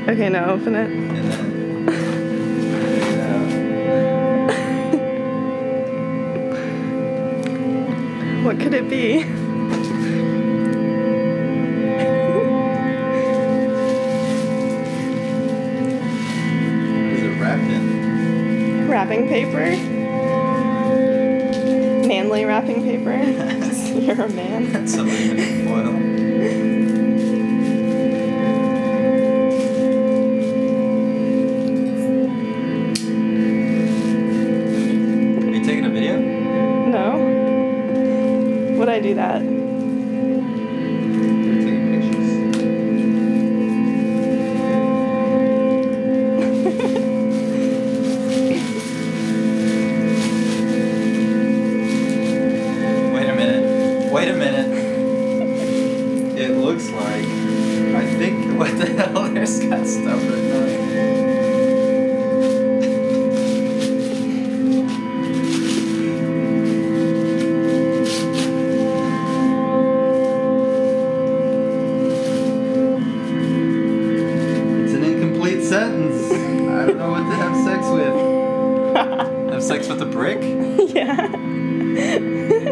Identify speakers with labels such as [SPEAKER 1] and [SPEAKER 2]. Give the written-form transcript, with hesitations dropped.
[SPEAKER 1] Okay, now open it.
[SPEAKER 2] And then,
[SPEAKER 1] What could it be?
[SPEAKER 2] what is it wrapped in?
[SPEAKER 1] Wrapping paper? Manly wrapping paper? You're a man.
[SPEAKER 2] Something in foil. Are you taking a video?
[SPEAKER 1] No? Would I do that?
[SPEAKER 2] You're taking pictures. Wait a minute. Wait a minute. It looks like, I think, what the hell, there's got stuff written on it. It's an incomplete sentence. I don't know what to have sex with. Have sex with a brick?
[SPEAKER 1] Yeah.